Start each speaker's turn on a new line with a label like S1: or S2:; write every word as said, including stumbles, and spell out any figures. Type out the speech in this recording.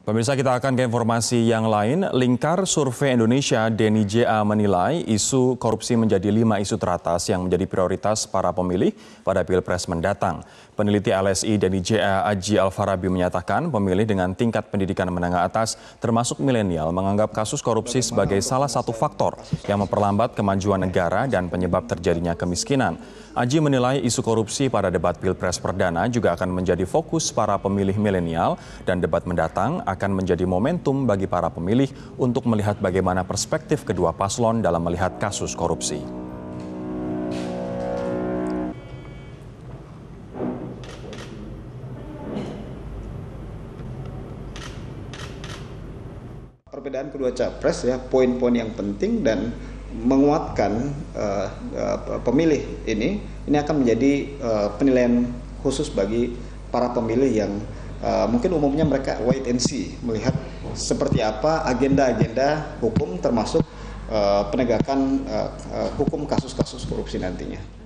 S1: Pemirsa, kita akan ke informasi yang lain. Lingkar Survei Indonesia Denny J A menilai isu korupsi menjadi lima isu teratas yang menjadi prioritas para pemilih pada Pilpres mendatang. Peneliti L S I Denny J A Aji Alfarabi menyatakan pemilih dengan tingkat pendidikan menengah atas termasuk milenial menganggap kasus korupsi sebagai salah satu faktor yang memperlambat kemajuan negara dan penyebab terjadinya kemiskinan. Aji menilai isu korupsi pada debat Pilpres perdana juga akan menjadi fokus para pemilih milenial dan debat mendatang akan menjadi momentum bagi para pemilih untuk melihat bagaimana perspektif kedua paslon dalam melihat kasus korupsi.
S2: Perbedaan kedua capres ya, poin-poin yang penting dan menguatkan uh, uh, pemilih ini, ini akan menjadi uh, penilaian khusus bagi para pemilih yang uh, mungkin umumnya mereka wait and see, melihat seperti apa agenda-agenda hukum termasuk uh, penegakan uh, uh, hukum kasus-kasus korupsi nantinya.